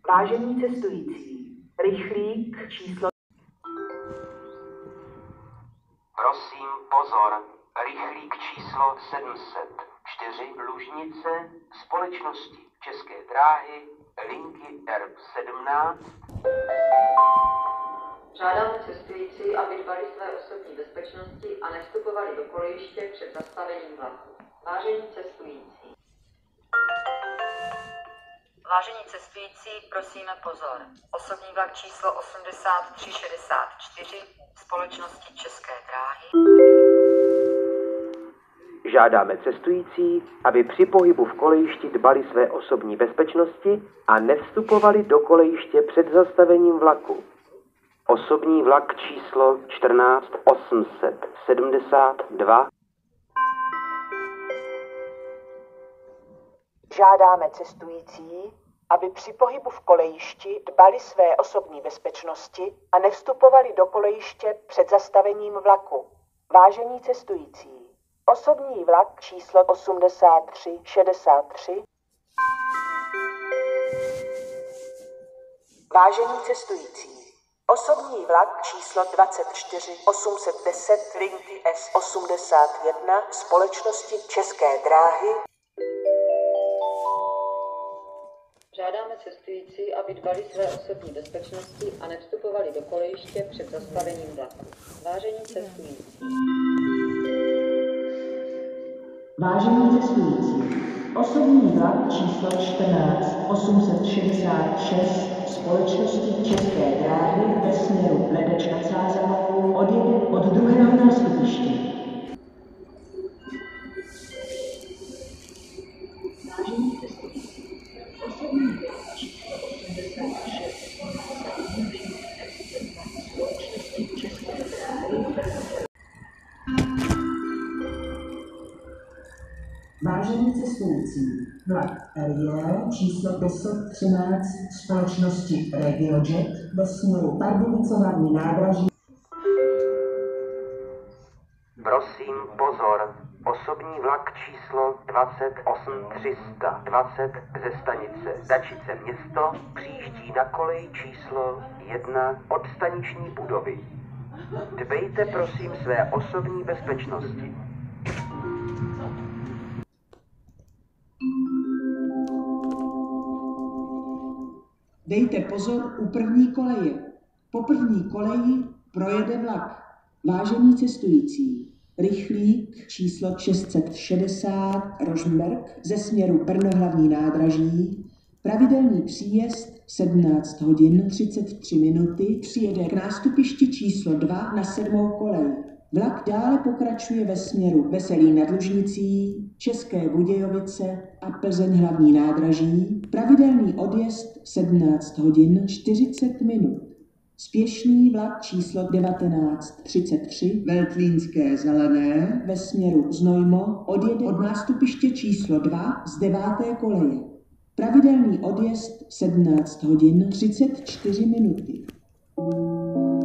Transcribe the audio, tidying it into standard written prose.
Vážení cestující, rychlík číslo... Prosím pozor, rychlík číslo 704 Lužnice společnosti České dráhy linky R17. Žádáme cestující, aby dbali své osobní bezpečnosti a nevstupovali do kolejiště před zastavením vlaku. Vážení cestující. Vážení cestující, prosíme pozor. Osobní vlak číslo 8364 společnosti České dráhy. Žádáme cestující, aby při pohybu v kolejišti dbali své osobní bezpečnosti a nevstupovali do kolejiště před zastavením vlaku. Osobní vlak číslo 14872. Žádáme cestující, aby při pohybu v kolejišti dbali své osobní bezpečnosti a nevstupovali do kolejiště před zastavením vlaku. Vážení cestující, osobní vlak číslo 8363. Vážení cestující, osobní vlak číslo 24810 linky S81 společnosti České dráhy. Žádáme cestující, aby dbali své osobní bezpečnosti a nevstupovali do kolejiště před zastavením vlaku. Vážení cestující. Vážení cestující, osobní vlak číslo 14866 společnosti České dráhy ve směru Ledeč nad Sázavou odjede od druhého nástupiště. Vážení cestující, osobní vlak číslo 86 společnosti České dráhy. Vážení cestující, vlak RJ číslo 1013 společnosti RegioJet ve směru Pardubice hlavní nádraží. Prosím pozor, osobní vlak číslo 28320 ze stanice Dačice Město přijíždí na kolej číslo 1 od staniční budovy. Dbejte prosím své osobní bezpečnosti. Dejte pozor u první koleje. Po první koleji projede vlak. Vážení cestující, rychlík číslo 660 Rožmberk ze směru Brno hlavní nádraží, pravidelný příjezd 17 hodin 33 minuty přijede k nástupišti číslo 2 na 7. kolej. Vlak dále pokračuje ve směru Veselí nad Lužnicí, České Budějovice a Plzeň hlavní nádraží, pravidelný odjezd 17 hodin 40 minut. Spěšný vlak číslo 1933 Veltlínské Zelené ve směru Znojmo odjede od nástupiště číslo 2 z 9. koleje. Pravidelný odjezd 17 hodin 34 minuty.